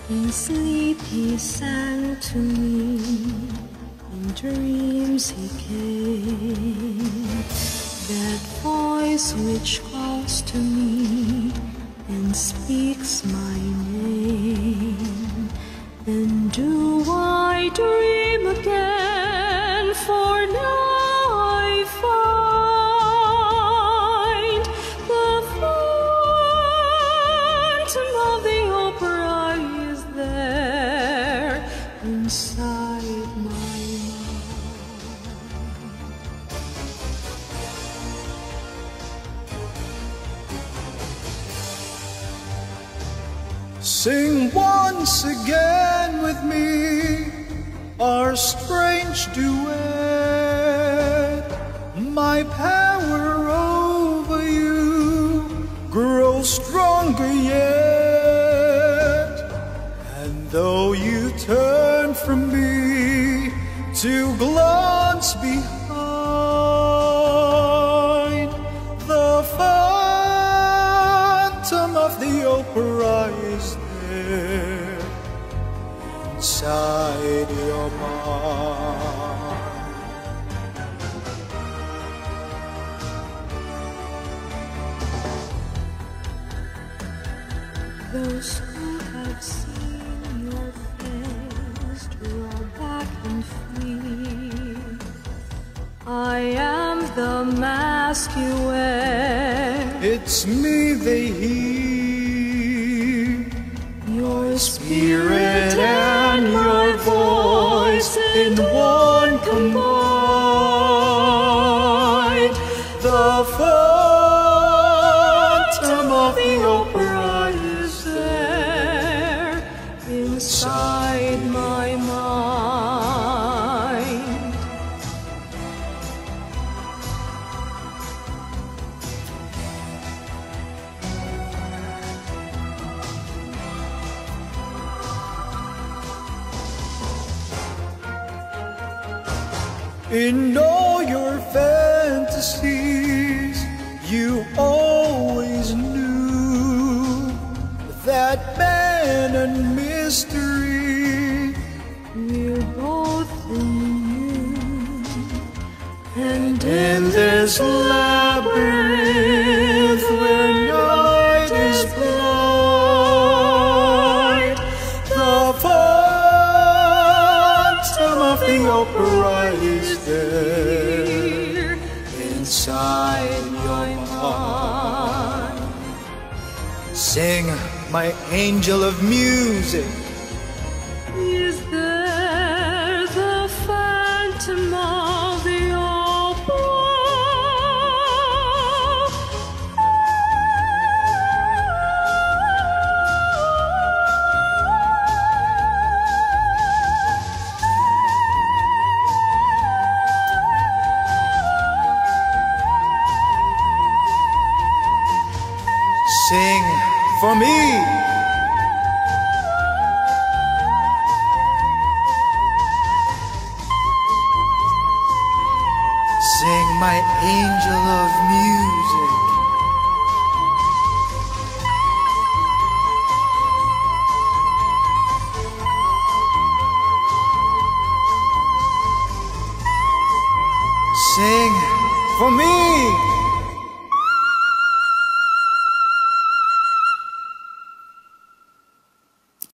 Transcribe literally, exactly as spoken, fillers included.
In sleep he sang to me, in dreams he came. That voice which calls to me and speaks my name. Then do I dream again, for now I find the phantom of the opera is there inside my mind. Sing once again with me our strange duet. My power over you grows stronger yet. And though you turn from me to glance behind, the phantom of the opera is there inside your mind. Those who have seen your face draw back and flee. I am the mask you wear. It's me they hear. Your spirit and your voice in one combined. The phantom of the opera is there inside my mind. In all your fantasies, you always knew that man and mystery We're both in you, and in this labyrinth where night is blind, the phantom of the opera is there inside your mind. Sing, my angel of music. is there the phantom of the opera? Sing for me. Sing, my angel of music. Sing for me.